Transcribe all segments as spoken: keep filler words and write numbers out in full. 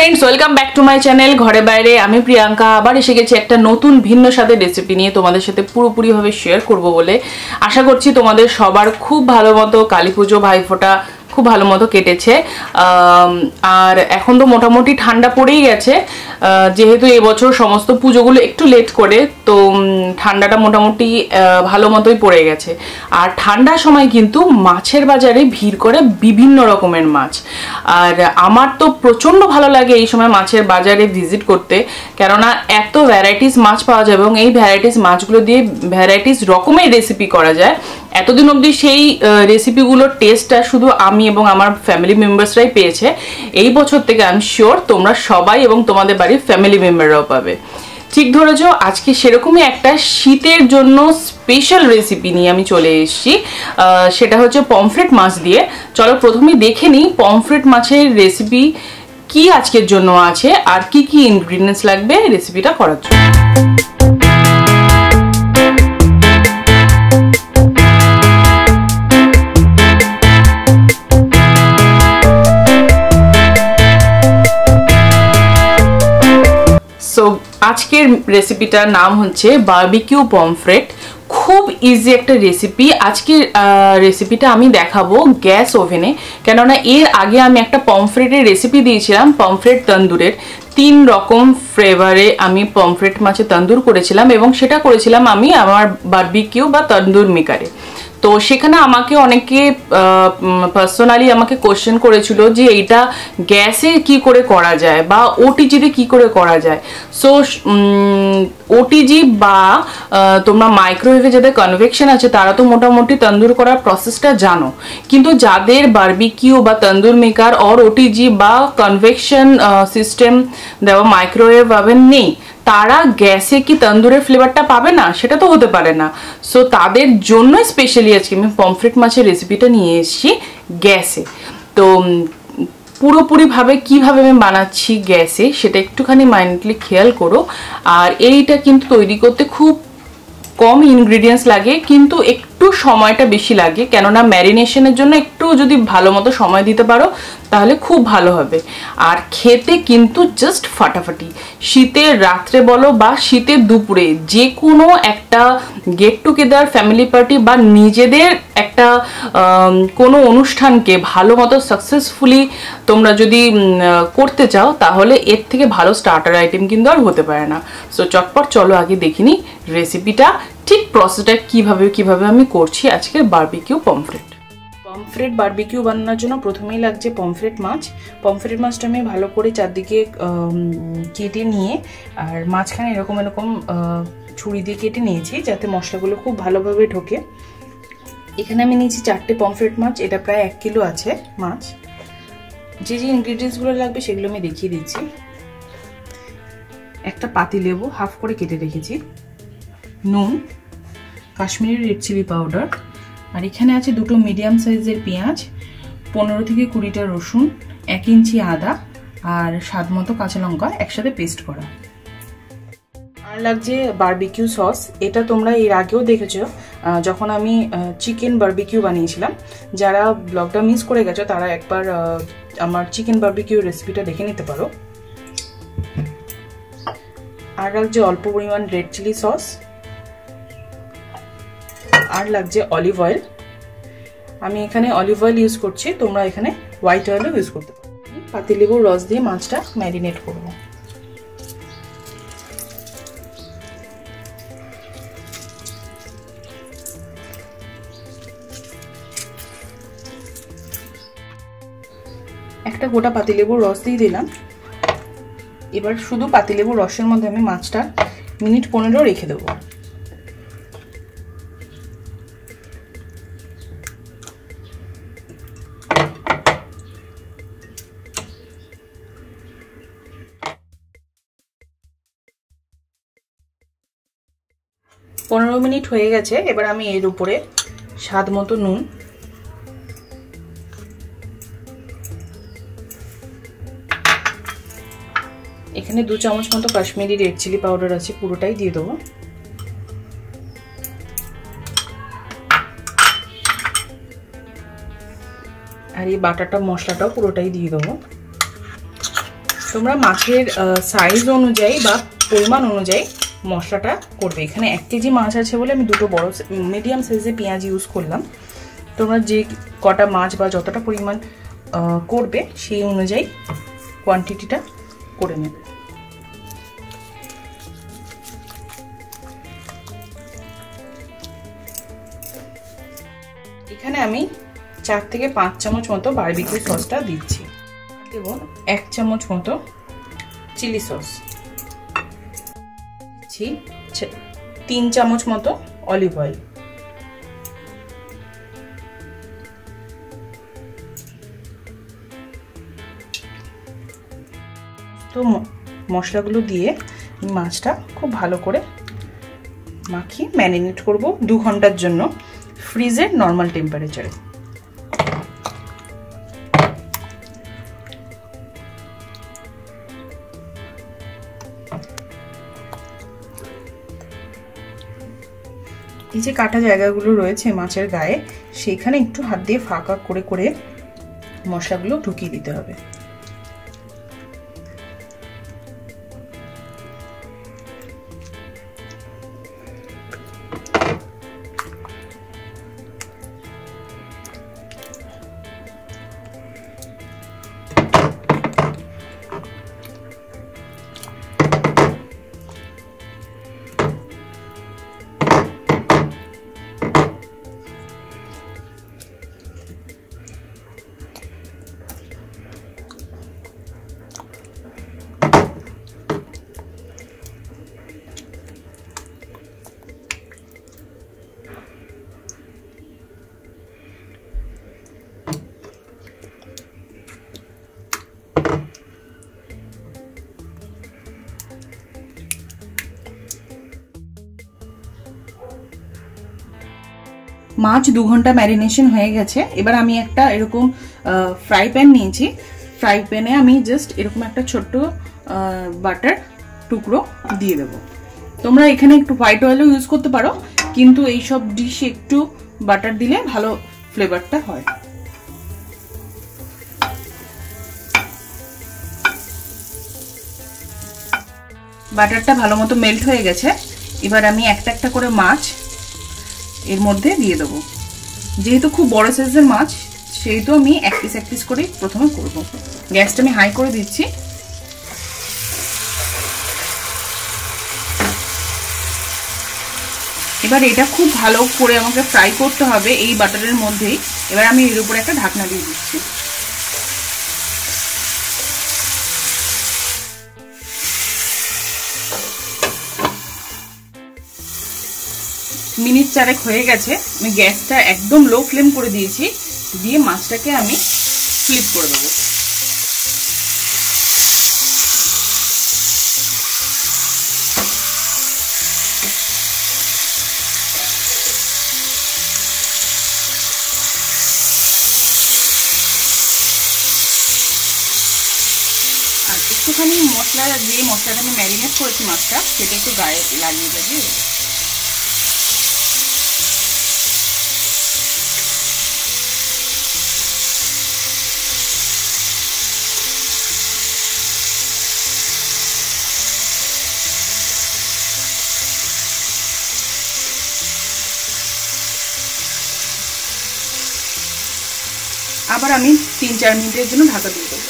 Friends welcome back to my channel घरे बाइरे आमी प्रियांका आबार एसे गेছি একটা নতুন ভিন্ন স্বাদের রেসিপি নিয়ে তোমাদের সাথে পুরোপুরি ভাবে শেয়ার করব বলে আশা করছি তোমাদের সবার খুব ভালো মতো কালীপুজো ভাইফোঁটা খুব ভালো মতো কেটেছে আর এখন তো মোটামুটি ঠান্ডা পড়েই গেছে যেহেতু এই বছর সমস্ত পুজোগুলো একটু লেট করে তো ঠান্ডাটা মোটামুটি ভালো মতোই পড়ে গেছে আর ঠান্ডার সময় কিন্তু মাছের বাজারে ভিড় করে বিভিন্ন রকমের মাছ আর আমার তো প্রচন্ড ভালো লাগে এই সময় মাছের বাজারে ভিজিট করতে কেননা এত ভ্যারাইটিস মাছ পাওয়া যায় এবং এই ভ্যারাইটিস মাছগুলো দিয়ে ভ্যারাইটিস রকমের রেসিপি করা যায় এতদিন অবধি সেই রেসিপিগুলোর টেস্টটা শুধু আমি এবং আমার ফ্যামিলি মেম্বার্সরাই পেয়েছে এই বছর থেকে আই এম শিওর তোমরা সবাই এবং তোমাদের বাড়ির ফ্যামিলি মেম্বাররাও পাবে ঠিক ধরেছো আজকে সেরকমই একটা শীতের জন্য স্পেশাল রেসিপি নিয়ে আমি চলে এসেছি সেটা হচ্ছে পমফ্রেট মাছ দিয়ে চলো প্রথমেই দেখে নিই পমফ্রেট মাছের রেসিপি কি আজকের জন্য আছে আর কি কি ইনগ্রেডিয়েন্টস লাগবে রেসিপিটা করার জন্য সো আজকের রেসিপিটার নাম হচ্ছে বারবিকিউ পমফ্রেট খুব ইজি একটা রেসিপি আজকের রেসিপিটা আমি দেখাবো গ্যাস ওভেনে কেননা এর আগে আমি একটা পমফ্রেটের রেসিপি দিয়েছিলাম পমফ্রেট তন্দুরের তিন রকম ফ্লেভারে আমি পমফ্রেট মাছের তন্দুর করেছিলাম এবং সেটা করেছিলাম আমি আমার বারবিকিউ বা তন্দুর মেকারে তো সেখানে আমাকে অনেকে পার্সোনালি আমাকে কোশ্চেন করেছিল যে এইটা গ্যাসে কি করে করা যায় বা ওটিজিতে কি করে করা যায় সো ওটিজি বা তোমরা মাইক্রোওয়েভে যাদের কনভেকশন আছে তারা তো মোটামুটি তন্দুর করার প্রসেসটা জানো কিন্তু যাদের বারবিকিউ বা তন্দুর মেকার অর ওটিজি বা কনভেকশন সিস্টেম দেওয়া মাইক্রোওয়েভ ওভেন নেই তারা গ্যাসে কি তন্দুরের ফ্লেভারটা পাবে না সেটা তো হতে পারে না সো তাদের জন্য স্পেশালি আজকে আমি পমফ্রেট মাছের রেসিপিটা নিয়ে এসেছি গ্যাসে তো পুরোপুরিভাবে কিভাবে আমি বানাচ্ছি গ্যাসে সেটা একটুখানি মাইন্ডলি খেয়াল করো আর এইটা কিন্তু তৈরি করতে খুব কম ইনগ্রেডিয়েন্টস লাগে কিন্তু একটু সময়টা বেশি লাগে কেননা ম্যারিনেশনের জন্য একটু যদি ভালো মতো সময় দিতে পারো তাহলে খুব ভালো হবে আর খেতে কিন্তু জাস্ট ফাটাফাটি শীতের রাত্রে বলো বা শীতের দুপুরে যে কোনো একটা গেট টুগেদার ফ্যামিলি পার্টি বা নিজেদের একটা কোনো অনুষ্ঠানকে ভালো মতো সাকসেসফুলি তোমরা যদি করতে চাও তাহলে এর থেকে ভালো স্টার্টার আইটেম কিন্তু আর হতে পারে না সো চটপট চলো আগে দেখিনি রেসিপিটা ঠিক প্রসেসটা কিভাবে কিভাবে আমি করছি আজকের বারবিকিউ পমফ্রেট পমফ্রেট বারবিকিউ বানানোর জন্য প্রথমেই লাগছে পমফ্রেট মাছ পমফ্রেট মাছটা আমি ভালো করে চারদিকে কেটে নিয়ে আর মাঝখানে এরকম এরকম ছুরি দিয়ে কেটে নিয়েছি যাতে মশলাগুলো খুব ভালোভাবে ঢোকে এখানে আমি নিয়েছি চারটে পমফ্রেট মাছ এটা প্রায় এক কিলো আছে মাছ যে যে ইনগ্রিডিয়েন্টসগুলো লাগবে সেগুলো আমি দেখিয়ে দিচ্ছি একটা পাতিলেবু হাফ করে কেটে রেখেছি নুন কাশ্মীরি রেড চিলি পাউডার আর এখানে আছে দুটো মিডিয়াম সাইজের পেঁয়াজ পনেরো থেকে কুড়িটা রসুন এক ইঞ্চি আদা আর স্বাদ মতো কাঁচা লঙ্কা একসাথে পেস্ট করা আর লাগছে বারবিকিউ সস এটা তোমরা এর আগেও দেখেছো যখন আমি চিকেন বারবিকিউ বানিয়েছিলাম যারা ব্লগটা মিস করে গেছো তারা একবার আমার চিকেন বারবিকিউ রেসিপিটা দেখে নিতে পারো আর লাগছে অল্প পরিমাণ রেড চিলি সস আর লাগছে অলিভ অয়েল আমি এখানে অলিভ অয়েল ইউজ করছি তোমরা এখানে হোয়াইট অয়েলও ইউজ করতে পারো পাতিলেবুর রস দিয়ে মাছটা ম্যারিনেট করব একটা গোটা পাতিলেবুর রস দিয়ে দিলাম এবার শুধু পাতিলেবুর রসের মধ্যে আমি মাছটা মিনিট পনেরো রেখে দেবো পনেরো মিনিট হয়ে গেছে এবার আমি এর উপরে স্বাদ মতো নুন এখানে দু চামচ মতো কাশ্মীরি রেড চিলি পাউডার আছে পুরোটাই দিয়ে দেবো আর এই বাটাটা মশলাটাও পুরোটাই দিয়ে দেবো তো তোমরা মাছের সাইজ অনুযায়ী বা পরিমাণ অনুযায়ী মশলাটা করবে। এখানে এক কেজি মাছ আছে বলে আমি দুটো বড় মিডিয়াম সাইজে পেঁয়াজ ইউজ করলাম। তোমরা যে কটা মাছ বা যতটা পরিমাণ করবে সেই অনুযায়ী কোয়ান্টিটিটা করে নেবে। এখানে আমি চার থেকে পাঁচ চামচ মতো বারবিকিউ সসটা দিচ্ছি। দেব এক চামচ মতো চিলি সস, দিচ্ছি তিন চামচ মতো অলিভ অয়েল, তো মশলাগুলো দিয়ে মাছটা খুব ভালো করে মাখিয়ে ম্যারিনেট করব দু ঘন্টার জন্য ফ্রিজের নর্মাল টেম্পারেচারে। এই যে কাটা জায়গাগুলো রয়েছে মাছের গায়ে, সেইখানে একটু হাত দিয়ে ফাঁকা করে করে মশলাগুলো ঢুকিয়ে দিতে হবে। মাছ দু ঘন্টা ম্যারিনেশন হয়ে গেছে। এবার আমি একটা এরকম ফ্রাই প্যান নিয়েছি। ফ্রাই প্যানে আমি জাস্ট এরকম একটা ছোট্ট বাটার টুকরো দিয়ে দেব। তোমরা এখানে একটু হোয়াইট অয়েলও ইউজ করতে পারো, কিন্তু এইসব ডিশে একটু বাটার দিলে ভালো ফ্লেভারটা হয়। বাটারটা ভালো মতো মেল্ট হয়ে গেছে। এবার আমি একটা একটা করে মাছ এর মধ্যে দিয়ে দেবো। যেহেতু খুব বড় সাইজের মাছ, সেহেতু আমি এক পিস এক পিস করে প্রথমে করব। গ্যাসটা আমি হাই করে দিচ্ছি। এবার এটা খুব ভালো করে আমাকে ফ্রাই করতে হবে এই বাটারের মধ্যেই। এবার আমি এর উপরে একটা ঢাকনা দিয়ে দিচ্ছি। মিনিট চারেক হয়ে গেছে। আমি গ্যাসটা একদম লো ফ্লেম করে দিয়েছি, দিয়ে মাছটাকে আমি ফ্লিপ করে দেবো। আর একটুখানি মশলা দিয়ে মশলাটা আমি ম্যারিনেট করেছি মাছটা, সেটা একটু গায়ে লাগিয়ে দেবে। আবার আমি তিন চার মিনিটের জন্য ঢাকা দিয়ে দেবো।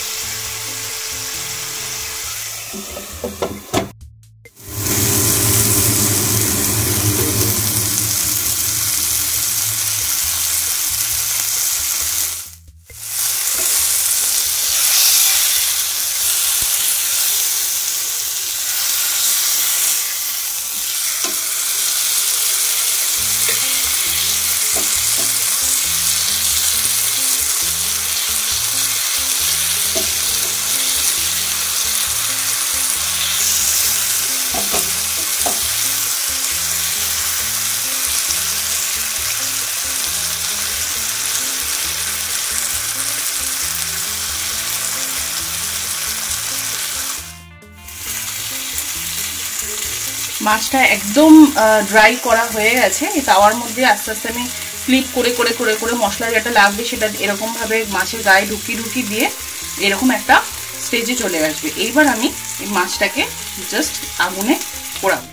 মাছটা একদম ড্রাই করা হয়ে গেছে। এই তাওয়ার মধ্যে আস্তে আস্তে আমি ফ্লিপ করে করে করে করে মশলা যেটা লাগবে সেটা এরকম ভাবে মাছের গায়ে ঢুকি ঢুকি দিয়ে এরকম একটা স্টেজে চলে আসবে। এইবার আমি এই মাছটাকে জাস্ট আগুনে পোড়াবো।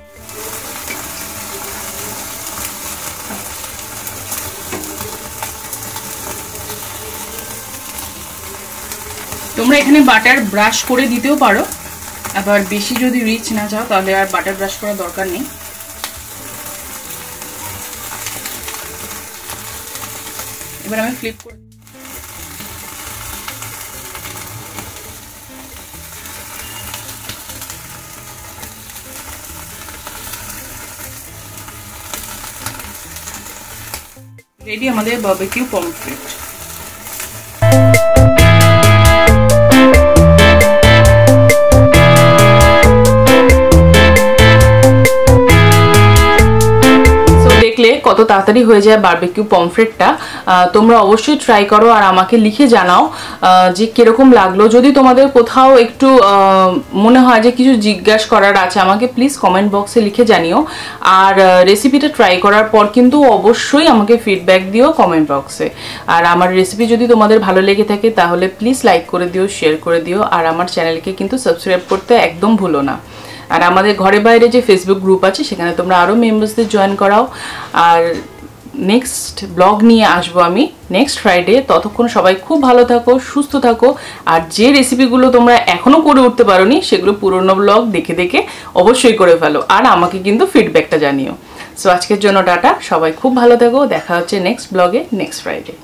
তোমরা এখানে বাটার ব্রাশ করে দিতেও পারো, আবার বেশি যদি রিচ না চাও তাহলে আর বাটার ব্রাশ করার দরকার নেই। এবার আমি ফ্লিপ করে রেডি আমাদের বারবিকিউ পমফ্রেট। কত তাড়াতাড়ি হয়ে যায় বারবিকিউ পমফ্রেটটা। তোমরা অবশ্যই ট্রাই করো আর আমাকে লিখে জানাও যে কিরকম লাগলো। যদি তোমাদের কোথাও একটু মনে হয় যে কিছু জিজ্ঞাসা করার আছে আমাকে প্লিজ কমেন্ট বক্সে লিখে জানিও। আর রেসিপিটা ট্রাই করার পর কিন্তু অবশ্যই আমাকে ফিডব্যাক দিও কমেন্ট বক্সে। আর আমার রেসিপি যদি তোমাদের ভালো লেগে থাকে তাহলে প্লিজ লাইক করে দিও, শেয়ার করে দিও, আর আমার চ্যানেলকে কিন্তু সাবস্ক্রাইব করতে একদম ভুলো না। আর আমাদের ঘরে বাইরে যে ফেসবুক গ্রুপ আছে সেখানে তোমরা আরও মেম্বার্সদের জয়েন করাও। আর নেক্সট ব্লগ নিয়ে আসবো আমি নেক্সট ফ্রাইডে। ততক্ষণ সবাই খুব ভালো থাকো, সুস্থ থাকো। আর যে রেসিপিগুলো তোমরা এখনও করে উঠতে পারোনি সেগুলো পুরনো ব্লগ দেখে দেখে অবশ্যই করে ফেলো, আর আমাকে কিন্তু ফিডব্যাকটা জানিও। সো আজকের জন্য টাটা, সবাই খুব ভালো থাকো, দেখা হচ্ছে নেক্সট ব্লগে নেক্সট ফ্রাইডে।